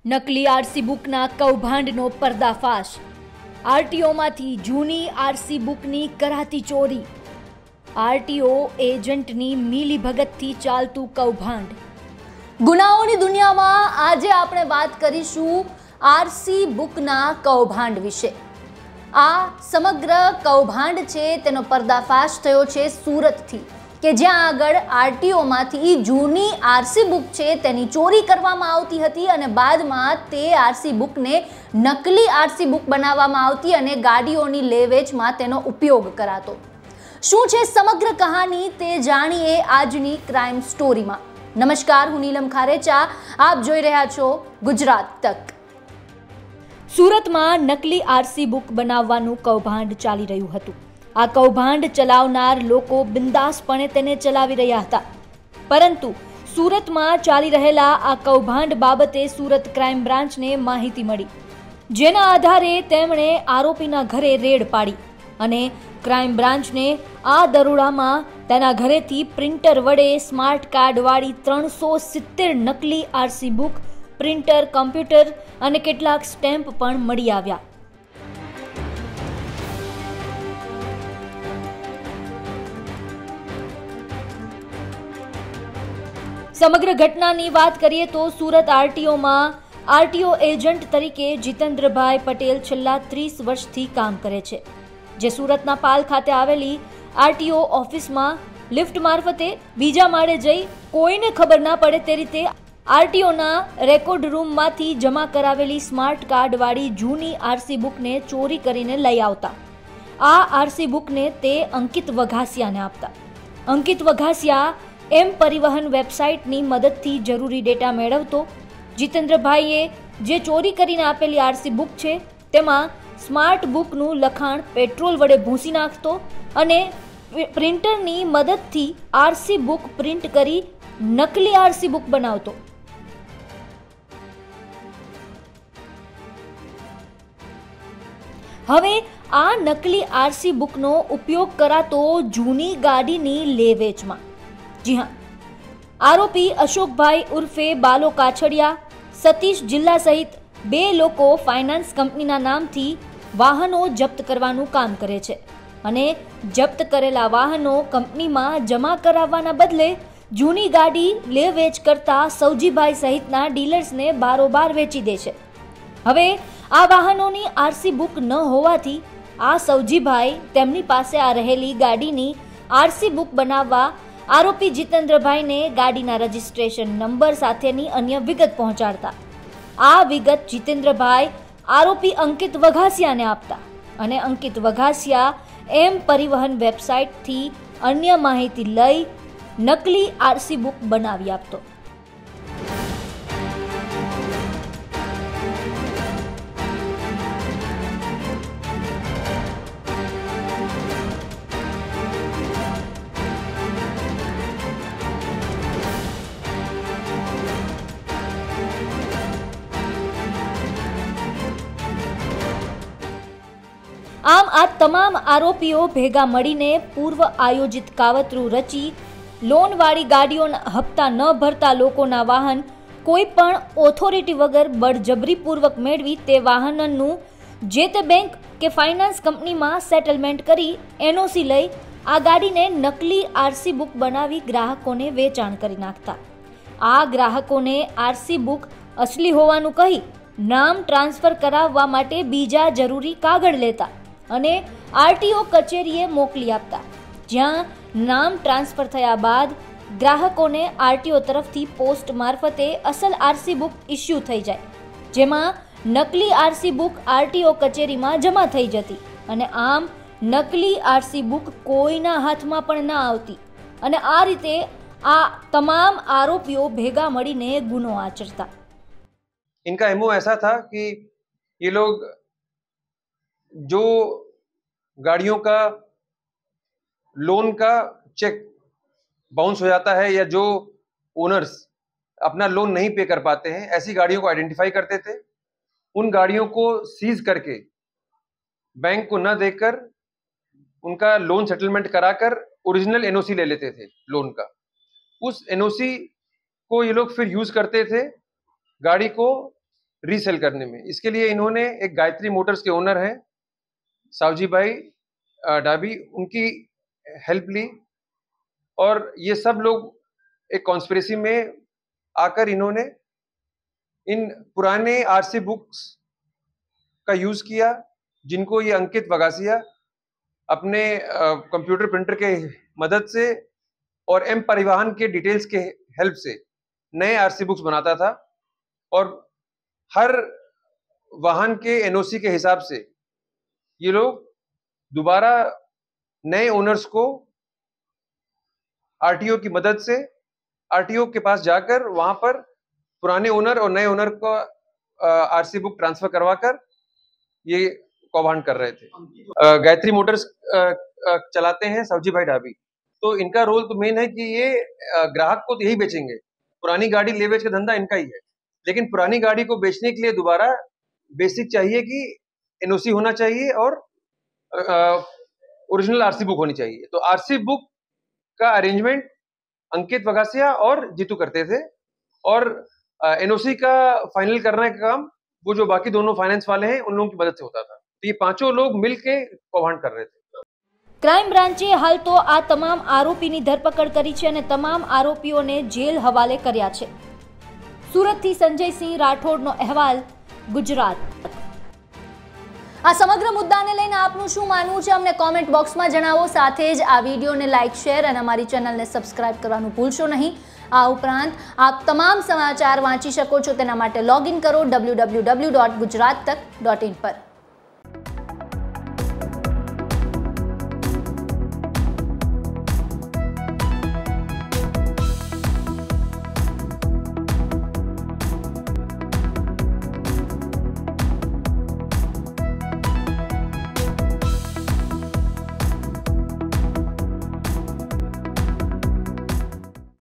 નકલી આરસી બુકના કૌભાંડનો પર્દાફાશ। આરટીઓમાંથી જૂની આરસી બુકની કરાતી ચોરી। આરટીઓ એજન્ટની મિલીભગતથી ચાલતું કૌભાંડ। ગુનાઓની દુનિયામાં આજે આપણે વાત કરીશું આરસી બુકના કૌભાંડ વિશે। આ સમગ્ર કૌભાંડ છે તેનો પર્દાફાશ થયો છે સુરતથી, કે જ્યાં આગળ આરટીઓમાંથી જૂની આરસી બુક છે તેની ચોરી કરવામાં આવતી હતી અને બાદમાં તે આરસી બુકને નકલી આરસી બુક બનાવવામાં આવતી અને ગાડીઓની લેવેચમાં તેનો ઉપયોગ કરાતો। શું છે સમગ્ર કહાની તે જાણીએ આજની ક્રાઇમ સ્ટોરીમાં। નમસ્કાર, હું નીલમ ખારેચા, આપ જોઈ રહ્યા છો ગુજરાત તક। સુરતમાં નકલી આરસી બુક બનાવવાનું કૌભાંડ ચાલી રહ્યું હતું। આ કૌભાંડ ચલાવનાર લોકો બિંદાસપણે તેને ચલાવી રહ્યા હતા, પરંતુ સુરતમાં ચાલી રહેલા આ કૌભાંડ બાબતે સુરત ક્રાઇમ બ્રાન્ચને માહિતી મળી, જેના આધારે તેમણે આરોપીના ઘરે રેડ પાડી અને ક્રાઇમ બ્રાન્ચને આ દરોડામાં તેના ઘરેથી પ્રિન્ટર વડે સ્માર્ટ કાર્ડવાળી 370 નકલી આરસી બુક, પ્રિન્ટર, કમ્પ્યુટર અને કેટલાક સ્ટેમ્પ પણ મળી આવ્યા। સમગ્ર ઘટનાની વાત કરીએ તો સુરત આરટીઓમાં આરટીઓ એજન્ટ તરીકે જીતેન્દ્રભાઈ પટેલ છેલ્લા 30 વર્ષથી કામ કરે છે, જે સુરતના પાલ ખાતે આવેલી આરટીઓ ઓફિસમાં લિફ્ટ મારફતે બીજા માળે જઈ કોઈને ખબર ના પડે તે રીતે આરટીઓના રેકોર્ડ રૂમમાંથી જમા કરાવેલી સ્માર્ટ કાર્ડવાળી જૂની આરસી બુકને ચોરી કરીને લઈ આવતા। આ આરસી બુકને તે અંકિત વઘાસિયાને આપતા। અંકિત વઘાસિયા એમ પરિવહન વેબસાઇટની મદદથી જરૂરી ડેટા મેળવતો। જીતેન્દ્રભાઈએ જે ચોરી કરીને આપેલી આરસી બુક છે તેમાં સ્માર્ટ બુકનું લખાણ પેટ્રોલ વડે ભૂંસી નાખતો અને પ્રિન્ટરની મદદથી આરસી બુક પ્રિન્ટ કરી નકલી આરસી બુક બનાવતો। હવે આ નકલી આરસી બુકનો ઉપયોગ કરાતો જૂની ગાડીની લેવેચમાં। જી હા, આરોપી અશોકભાઈ ઉર્ફે બાલો કાછડિયા, સતીશ જિલ્લા સહિત 2 લોકો ફાઇનાન્સ કંપનીના નામથી વાહનો જપ્ત કરવાનું કામ કરે છે અને જપ્ત કરેલા વાહનો કંપનીમાં જમા કરાવવાના બદલે જૂની ગાડી લે વેચ કરતા સૌજીભાઈ સહિતના ડીલર્સને બારોબાર વેચી દે છે। હવે આ વાહનોની આરસી બુક ન હોવાથી આ સૌજીભાઈ તેમની પાસે આ રહેલી ગાડીની આરસી બુક બનાવવા આરોપી જીતેન્દ્રભાઈને ગાડીના રજિસ્ટ્રેશન નંબર સાથેની અન્ય વિગત પહોંચાડતા। આ વિગત જીતેન્દ્રભાઈ આરોપી અંકિત વઘાસિયાને આપતા અને અંકિત વઘાસિયા એમ પરિવહન વેબસાઇટથી અન્ય માહિતી લઈ નકલી આરસી બુક બનાવી આપતો। આમ આ તમામ આરોપીઓ ભેગા મળીને પૂર્વ આયોજિત કાવતરું રચી લોનવાળી ગાડીઓના હપ્તા ન ભરતા લોકોના વાહન કોઈ પણ ઓથોરિટી વગર બળજબરીપૂર્વક મેળવી તે વાહનનું જે તે બેંક કે ફાઇનાન્સ કંપનીમાં સેટલમેન્ટ કરી એનઓસી લઈ આ ગાડીને નકલી આરસી બુક બનાવી ગ્રાહકોને વેચાણ કરી નાખતા। આ ગ્રાહકોને આરસી બુક અસલી હોવાનું કહી નામ ટ્રાન્સફર કરાવવા માટે બીજા જરૂરી કાગળ લેતા અને આરટીઓ કચેરીએ મોકલી આપતા, જ્યાં નામ ટ્રાન્સફર થયા બાદ ગ્રાહકોને આરટીઓ તરફથી પોસ્ટ મારફતે અસલ આરસી બુક ઇસ્યુ થઈ જાય, જેમાં નકલી આરસી બુક આરટીઓ કચેરીમાં જમા થઈ જતી અને આમ નકલી આરસી બુક કોઈના હાથમાં પણ ના આવતી અને આ રીતે આ તમામ આરોપીઓ ભેગા મળીને ગુનો આચરતા। इनका एमओ ऐसा था कि ये लोग जो गाड़ियों का लोन का चेक बाउंस हो जाता है या जो ओनर्स अपना लोन नहीं पे कर पाते हैं, ऐसी गाड़ियों को आइडेंटिफाई करते थे। उन गाड़ियों को सीज करके बैंक को न देकर उनका लोन सेटलमेंट कराकर ओरिजिनल एनओसी ले लेते थे लोन का। उस एनओसी को ये लोग फिर यूज करते थे गाड़ी को रीसेल करने में। इसके लिए इन्होंने एक गायत्री मोटर्स के ओनर हैं सावजी भाई डाबी, उनकी हेल्प ली और ये सब लोग एक कॉन्स्पिरेसी में आकर इन्होंने इन पुराने आरसी बुक्स का यूज किया, जिनको ये अंकित वगासिया अपने कंप्यूटर प्रिंटर के मदद से और एम परिवहन के डिटेल्स के हेल्प से नए आरसी बुक्स बनाता था और हर वाहन के एनओसी के हिसाब से ये लोग दोबारा नए ओनर्स को आरटीओ की मदद से आरटीओ के पास जाकर वहां पर पुराने ओनर और नए ओनर को आरसी बुक ट्रांसफर करवाकर ये कौभांड कर रहे थे। गायत्री मोटर्स चलाते हैं सावजी भाई डाबी, तो इनका रोल तो मेन है कि ये ग्राहक को तो यही बेचेंगे, पुरानी गाड़ी ले बेच का धंधा इनका ही है, लेकिन पुरानी गाड़ी को बेचने के लिए दोबारा बेसिक चाहिए कि एनओसी होना चाहिए और ओरिजिनल आरसी बुक होनी चाहिए। तो आरसी बुक का अरेंजमेंट अंकित वगासिया और जीतू करते थे और एनओसी का फाइनल करने का काम वो जो बाकी दोनों फाइनेंस वाले हैं उन लोगों की मदद से होता था। तो ये पांचों लोग मिलके कौभांड कर रहे थे। ક્રાઇમ બ્રાન્ચે હાલ તો આ તમામ આરોપીની ધરપકડ કરી છે અને તમામ આરોપીઓને જેલ હવાલે કર્યા છે। સુરતથી સંજયસિંહ રાઠોડનો અહેવાલ, ગુજરાત। આ સમગ્ર મુદ્દાને લઈને આપનું શું માનવું છે અમને કોમેન્ટ બોક્સમાં જણાવો। સાથે જ આ વિડીયોને લાઇક, શેર અને અમારી ચેનલને સબસ્ક્રાઇબ કરવાનું ભૂલશો નહીં। આ ઉપરાંત આપ તમામ સમાચાર વાંચી શકો છો, તેના માટે લોગિન કરો www.gujarattak.in પર।